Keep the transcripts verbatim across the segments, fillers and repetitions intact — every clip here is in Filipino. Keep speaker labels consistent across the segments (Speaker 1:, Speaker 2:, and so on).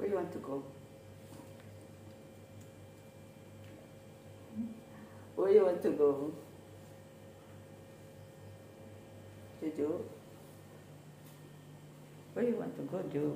Speaker 1: Where you want to go? Where you want to go? JoJo? Where you want to go, Jo?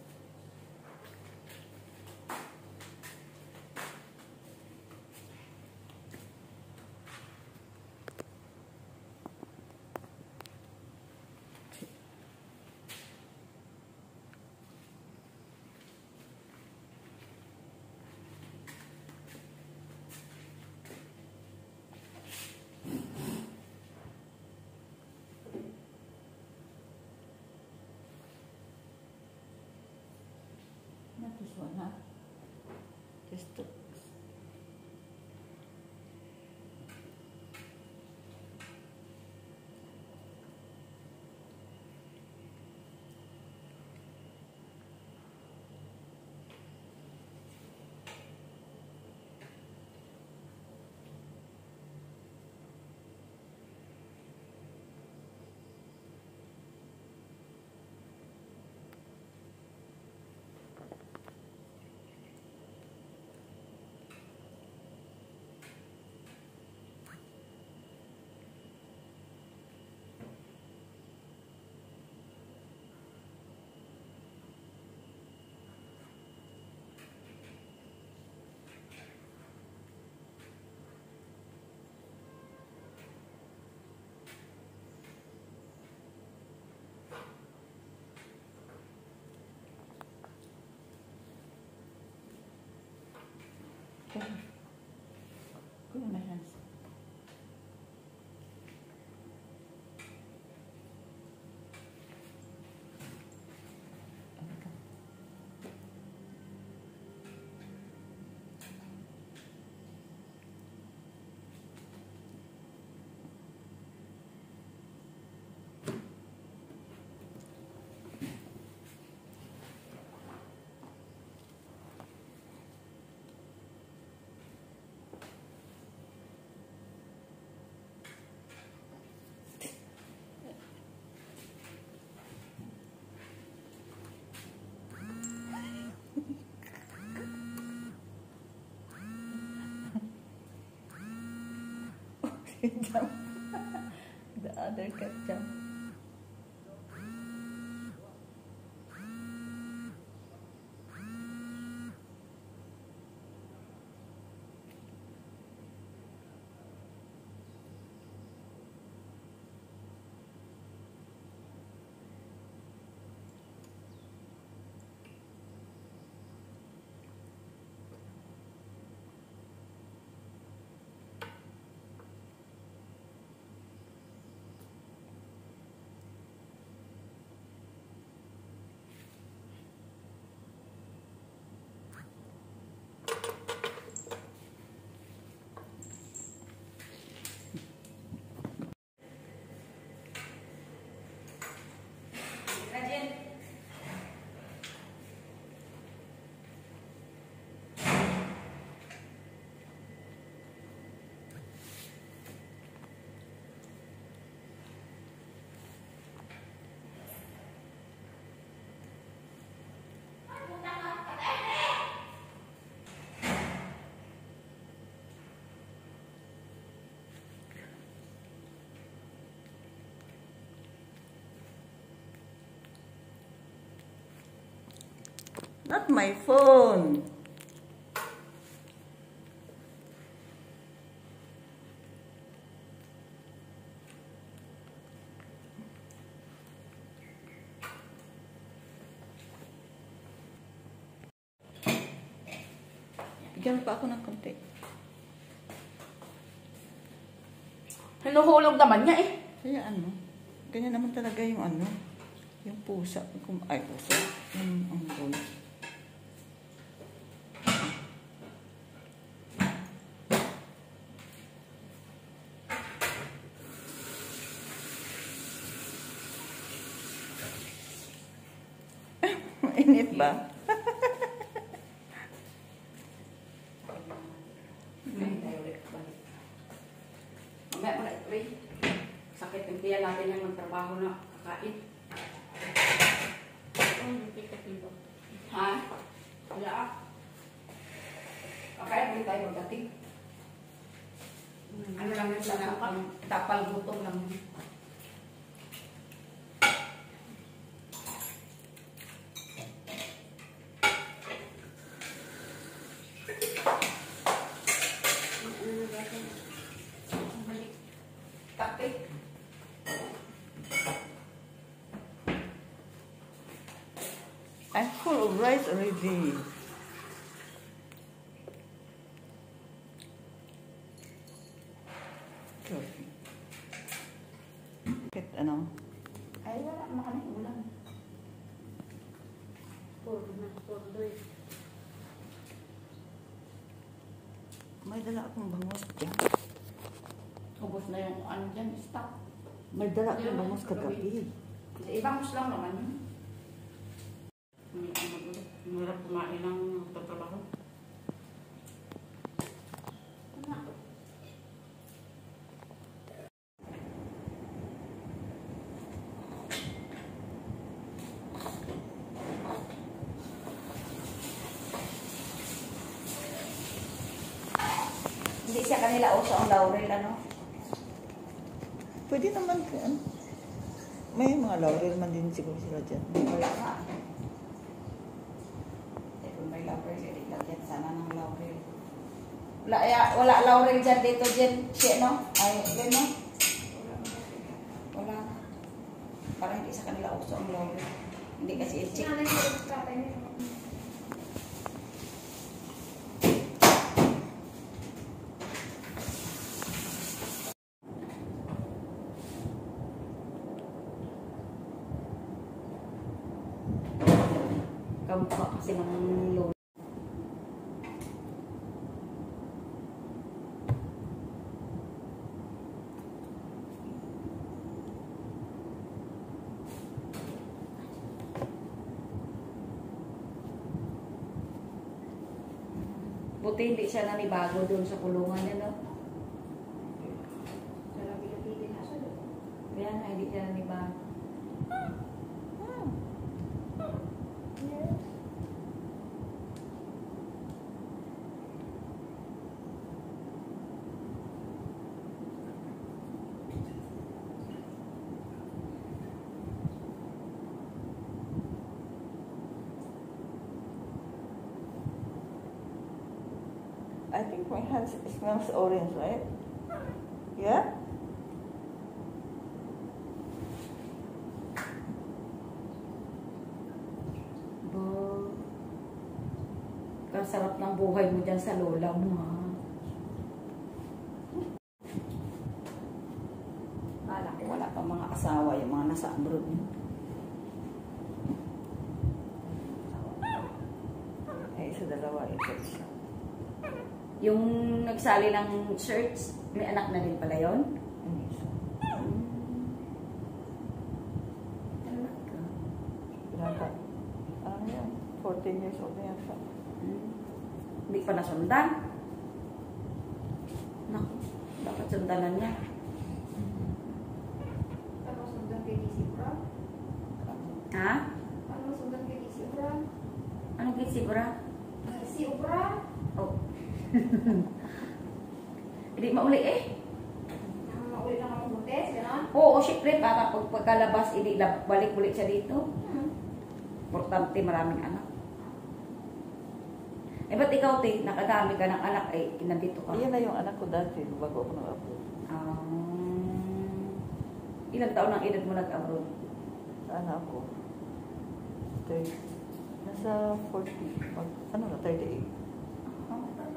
Speaker 1: Not this one, huh? Just to... Go in my hands. Jump. The other cat jump. Not my phone. Bigyan pa ako ng konti.
Speaker 2: Hinuhulog naman niya eh.
Speaker 1: Kaya ano, ganyan naman talaga yung ano, yung pusa. Ay, pusa. Yung anggol. Mainit ba?
Speaker 2: Mamaya pala ito eh. Sakit ng tiyan natin yung magtrabaho na kakain. Ha? Wala ah. Kakain ulit tayo magdating. Ano lang yun sana, ang tapal gutom lang. Tapik.
Speaker 1: I'm full of rice already. Coffee. Bakit ano?
Speaker 2: Ay, wala naman kami ulam. Puro na, puro doy.
Speaker 1: May dala akong bangos dyan.
Speaker 2: Ubos na yung ano dyan, stock.
Speaker 1: May dala akong bangos kagabi.
Speaker 2: Ibang lang naman yun. Mahirap kumain ng tatrabaho. Hindi siya kanila uso ang laurel, ano?
Speaker 1: Pwede naman, ano? May mga laurel man din siguro sila dyan.
Speaker 2: Wala ka. Eh, kung may laurel, hindi lagyan sana ng laurel. Wala, ya, wala laurel dyan dito, dyan, siya, no? Ay, dyan, no? Wala. Parang hindi sa kanila uso ang laurel. Hindi kasi i-check. Kamukha kasi ng lola. Buti hindi siya nanibago doon sa kulungan niya, no? Kaya nga, hindi siya nanibago.
Speaker 1: I think my hands smells orange, right? Yeah?
Speaker 2: Bo, kasarap ng buhay mo dyan sa lola mo, ha? Kala ko wala pang mga asawa, yung mga nasa abroad.
Speaker 1: Ay, isa dalawa, ito isa.
Speaker 2: Yung nagsali ng shirts, may anak na din pala yun?
Speaker 1: Yung isa.
Speaker 2: Anak ka?
Speaker 1: Pinaka, ano yan? fourteen years old na yan siya.
Speaker 2: Hmm. Hindi pa nasundan? Naku, dapat sundanan niya.
Speaker 3: Tapos sundan kay D C Bra.
Speaker 2: Ha?
Speaker 3: Ano sundan kay D C Bra?
Speaker 2: Anong kitsi, bra?
Speaker 3: D C Bra?
Speaker 2: Oh. Hindi mauli eh.
Speaker 3: Nang mauli lang ang buntes, gano'n?
Speaker 2: Oo, syempre, para pag pagkalabas, hindi balik-ulit siya dito.
Speaker 3: Hmm.
Speaker 2: Importante, maraming anak. Eh, ba't ikaw, te, nakadami ka ng anak, eh, nandito ka?
Speaker 1: Iyan na yung anak ko dati, bago ako nag-abroad.
Speaker 2: Um, ilang taon ang edad mo nag-abroad?
Speaker 1: Saan ako? thirty. Nasa forty. Pag, ano na, thirty-eight.
Speaker 2: Oh, talaga.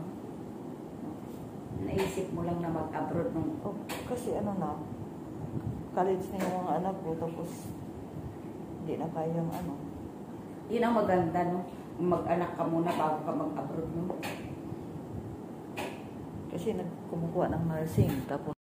Speaker 2: Naisip mo lang na mag-abroad nung...
Speaker 1: Oh, kasi ano na, college na yung mga anak ko, tapos hindi na kayang ano.
Speaker 2: Yun ang maganda, no? Mag-anak ka muna bago ka mag-abroad, no?
Speaker 1: Kasi nagkumukuha ng nursing, tapos